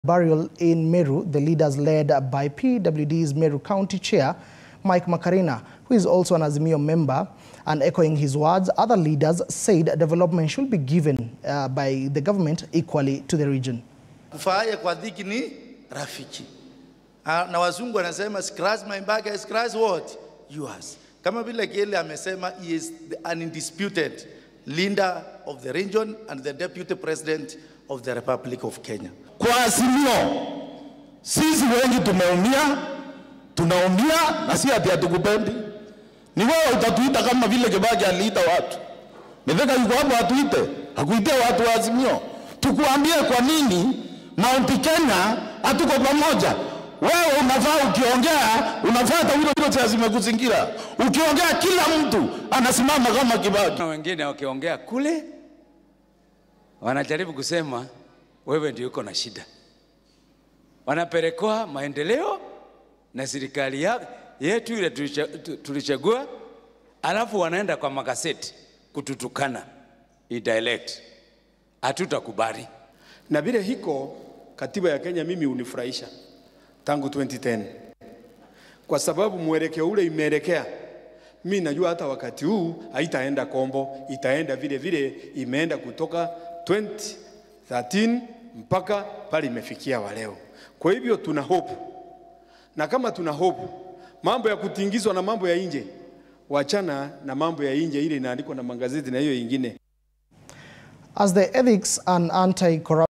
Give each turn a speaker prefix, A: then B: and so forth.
A: Burial in Meru, the leaders led by PWD's Meru County Chair, Mike Makarina, who is also an Azimio member, and echoing his words, other leaders said development should be given by the government equally to the region.
B: Kufanya kwa dhiki ni rafiki. Na wazungu wanasema scratch my back, I scratch what? Yours. Kama vile Gele amesema, he is an undisputed leader of the region and the deputy president of the Republic of Kenya.
C: Kwa Azimio, sisi wengi tunaumia na si ati hatukupendi. Ni wewe utatuita kama vile Kibaki aliita watu. Metheka yuko hapo atuite, hakuitia watu wa Azimio. Tukuambie kwa nini Mount Kenya hatuko pamoja. Wewe unafaa ukiongea, unafuata hilo cha zimekuzingira. Ukiongea kila mtu anasimama kama Kibaki.
D: Na wengine wakiongea kule wanajaribu kusema wewe ndio uko na shida. Wanapelekwa maendeleo na serikali yetu ile tulichagua, alafu wanaenda kwa magazeti kututukana dialect. Hatutakubali.
E: Na vile hiko katiba ya Kenya mimi unifurahisha tangu 2010. Kwa sababu mwelekeo ule imeelekea. Mimi najua hata wakati huu haitaenda kombo, itaenda vile vile imeenda kutoka 2013 mpaka pale imefikia wa leo. Kwa hivyo tuna hope. Na kama tuna hope, mambo ya kutingizwa na mambo ya nje, wachana na mambo ya nje ile inaandikwa na magazeti na hiyo ingine.
A: As the Ethics and Anti-Corruption